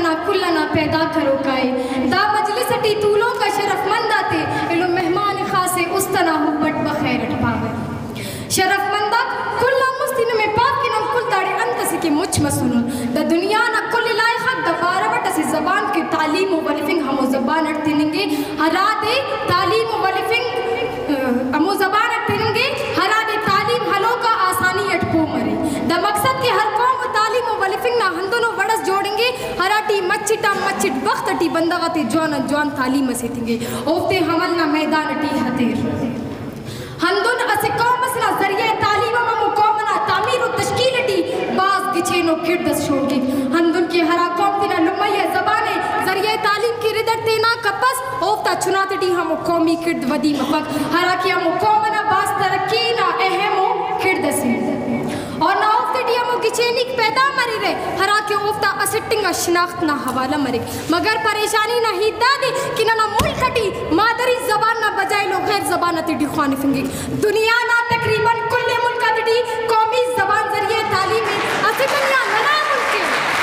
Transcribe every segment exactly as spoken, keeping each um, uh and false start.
نا کلنا پیدا کرو کائے دا مجلس ٹی طولوں کا شرف مند آتے الو مہمان خاص استنا ہو بٹ بخیرت پاوے شرف مندہ کلا مستین میں پاک کی نم کل داڑے انتسی کی مچ مسنون دا دنیا نا کل لائخت دا بارہ بٹ اسی زبان کی تعلیم و ولیفنگ ہمو زبان اٹھتنگے ہرا دے تعلیم و ولیفنگ ہمو زبان اٹھتنگے ہرا دے تعلیم حلو کا آسانی اٹھپو مرے دا مقصد کہ ہر قوم و تعلیم و ولیفنگ نا ہندونو وڑس جوڑیں گے ہرا ٹی مچٹا مچٹ وقت ٹی بندہ غاتی جوان جوان تعلیم اسیتیں گے اوفتے حمل نا میدان ٹی حتیر ہندون اسے قوم اسنا ذریعہ تعلیم و مقومنا تعمیر و تشکیل ٹی باز گچھینو کردس شوگی ہندون کی ہرا قوم تینا لمیہ زبانے ذریعہ تعلیم کی ردر تینا کپس اوفتا چنات ٹی ہم قومی کرد ودی مفق ہرا کی ہم قومنا باز ترکینا اہم و کردسی اور نا اوفتے ٹی ہم گچھینک پیدا مری رہے ہرا کی اوفتا اسٹنگا شناخت نا حوالہ مری مگر پریشانی نا ہی دا دی کہ نا ملک ٹی مادری زبان نا بجائے لو غیر زبان تی ڈی خوانی فنگی دنیا نا تقریباً کل ملک تی قومی زبان ذریعے تعلیم ہے ہسی دنیا ننا ملک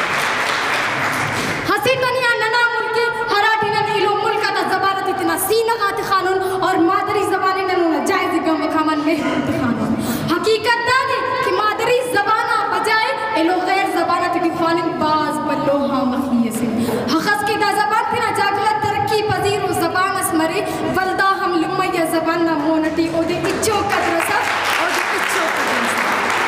ہسی دنیا ننا ملک ہرا ٹی نا نیلو ملک تا زبان تی تنا سینغات خانون اور مادری زبانی ننو جائز گم مکامن محمد خانون حقیقت دا دی کہ مادری زبانہ بجائے ایلو غیر زبانہ تی خوانن باز بلو ہاں مخیئے سے حقص کی دا زبان تینا جاگلت ترقی پذیر و زبان اس مرے ولدہ ہم لمیہ زبان نا مونٹی او دے اچھو قدرسا او دے اچھو قدرسا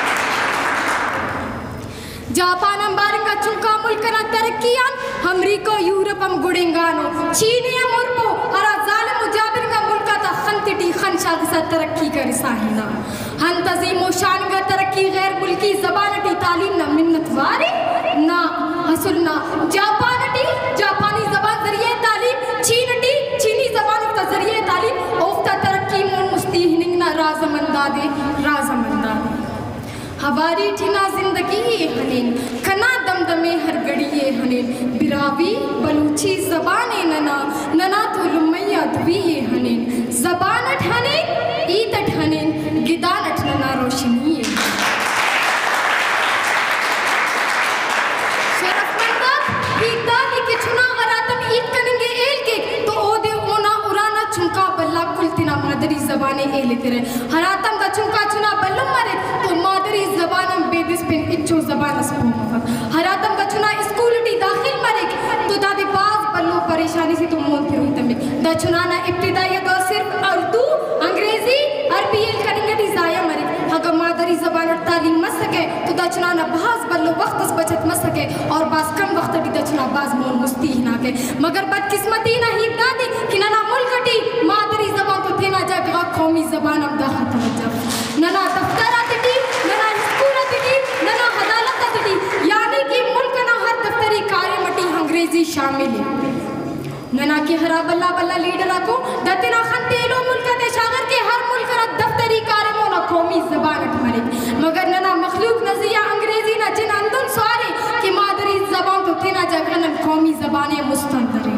جاپان ہم بارنگا چنکا ملکنا ترقیان امریکہ یورپ ہم گڑنگانو چینی ہم ارپو ہرا ظالم و جابرنگا ملکا تا خنتی ٹی خنشا دسا ترقی کا رساہینا ہن تزیم و شانگا ترقی غیر ملکی زبان ٹی تعلیم نا منت واری نا حسلنا جاپان ٹی جاپانی زبان ذریعہ تعلیم چین ٹی چینی زبان افتا ذریعہ تعلیم افتا ترقی مون مستیحننگ نا رازمندہ دے رازمندہ دے ہماری ٹھنا زندگی ہنین کنا دم دمے ہر گڑیے ہنین براوی بلوچی زبان ننا ننا تو لمیہ دویے ہنین زبان اٹھ ہنین عید اٹھ ہنین گدان اٹھ ننا روشنیے شرف مندہ عید دالی کے چنا غراتم عید کننگے ایل کے تو او دے اونا ارانا چنکا بلا کلتنا مادری زبانے ایلے تیرے حراتم دا چنکا چنا بلو مرے تو مادری زبانم بے دس پن اچھو زبان اس پو مفت حراتم دا چنا اسکولٹی داخل مرے تو دا دے باز بلو پریشانی سے تو مول پھر ہوئی تمہیں دا چنانا ابتدائی دا صرف اردو انگریزی عربی ایل کرنگے دی زائع مرے اگر مادری زبان اور تعلیم مس سکے تو دا چنانا باز بلو وقت اس بچت مس سکے اور باز کم وقت ٹی دا چنا باز مول مستیح نہ کے مگر بدقسمتی نہ ہی دا دی کہ ننا ملک ٹی مادری زبان تو تینا جا کہ قومی زبان اب دا توجہ ننا دفتر آتی ٹی ننا اسکول آتی ٹی ننا عدالت آتی ٹی یعنی کہ ملک نہ ہر دفتری کاری مٹی انگریزی شامل ہے ننا کی ہرا بلا بلا لیڈر آکو دتنا خنتیلو ملک دے شاگر کے ہر ملک نہ دفتری کاری مونا قومی زبان اٹھ مرے مگر ننا مخلوق نزیہ انگریزی نہ جن اندن سوارے کہ مادری زبان تو تینا جگہ نن قومی زبانیں مستندرے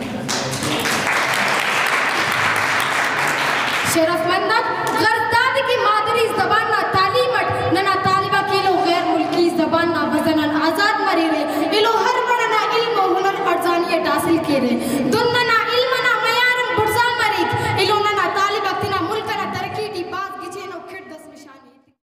شرف مندت غرداد کی مادری زبان نا تعلیمت ننا طالبہ کیلو غیر ملکی زبان نا وزنن آزاد مری رہے الو ہر بڑنا علم و ہنر ارزانیت حاصل کے رہے